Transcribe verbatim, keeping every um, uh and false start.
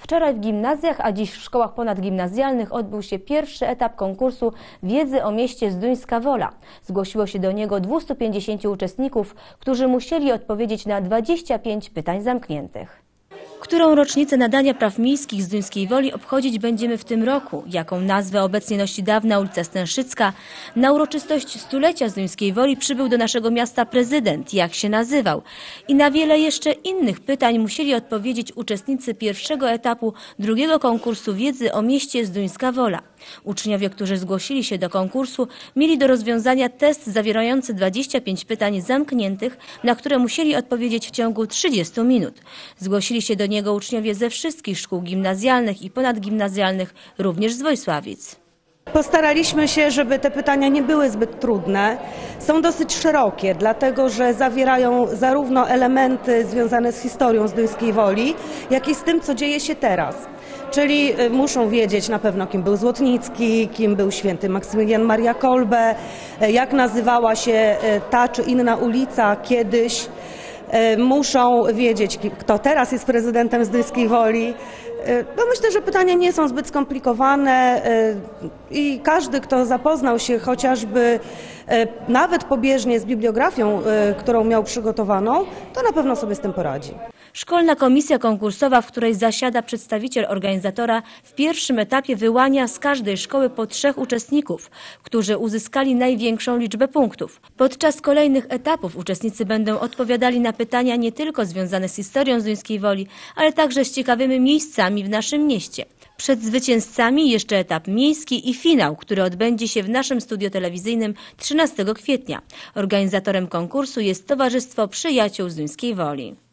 Wczoraj w gimnazjach, a dziś w szkołach ponadgimnazjalnych odbył się pierwszy etap konkursu Wiedzy o mieście Zduńska Wola. Zgłosiło się do niego dwieście pięćdziesięciu uczestników, którzy musieli odpowiedzieć na dwadzieścia pięć pytań zamkniętych. Którą rocznicę nadania praw miejskich Zduńskiej Woli obchodzić będziemy w tym roku? Jaką nazwę obecnie nosi dawna ulica Stęszycka? Na uroczystość stulecia Zduńskiej Woli przybył do naszego miasta prezydent. Jak się nazywał? I na wiele jeszcze innych pytań musieli odpowiedzieć uczestnicy pierwszego etapu drugiego konkursu wiedzy o mieście Zduńska Wola. Uczniowie, którzy zgłosili się do konkursu, mieli do rozwiązania test zawierający dwadzieścia pięć pytań zamkniętych, na które musieli odpowiedzieć w ciągu trzydziestu minut. Zgłosili się do niego uczniowie ze wszystkich szkół gimnazjalnych i ponadgimnazjalnych, również z Wojsławic. Postaraliśmy się, żeby te pytania nie były zbyt trudne. Są dosyć szerokie, dlatego że zawierają zarówno elementy związane z historią Zduńskiej Woli, jak i z tym, co dzieje się teraz. Czyli muszą wiedzieć na pewno, kim był Złotnicki, kim był święty Maksymilian Maria Kolbe, jak nazywała się ta czy inna ulica kiedyś. Muszą wiedzieć, kto teraz jest prezydentem Zduńskiej Woli. No myślę, że pytania nie są zbyt skomplikowane i każdy, kto zapoznał się chociażby nawet pobieżnie z bibliografią, którą miał przygotowaną, to na pewno sobie z tym poradzi. Szkolna komisja konkursowa, w której zasiada przedstawiciel organizatora, w pierwszym etapie wyłania z każdej szkoły po trzech uczestników, którzy uzyskali największą liczbę punktów. Podczas kolejnych etapów uczestnicy będą odpowiadali na pytania nie tylko związane z historią Zduńskiej Woli, ale także z ciekawymi miejscami w naszym mieście. Przed zwycięzcami jeszcze etap miejski i finał, który odbędzie się w naszym studio telewizyjnym trzynastego kwietnia. Organizatorem konkursu jest Towarzystwo Przyjaciół Zduńskiej Woli.